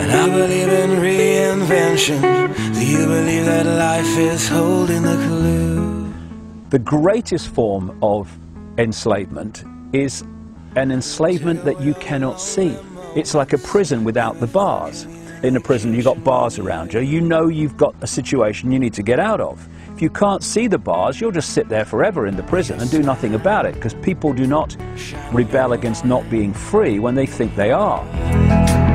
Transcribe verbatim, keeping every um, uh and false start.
And I believe in reinvention. Do you believe that life is holding the clue? The greatest form of enslavement is an enslavement that you cannot see. It's like a prison without the bars. In a prison, you've got bars around you. You know you've got a situation you need to get out of. If you can't see the bars, you'll just sit there forever in the prison and do nothing about it, because people do not rebel against not being free when they think they are.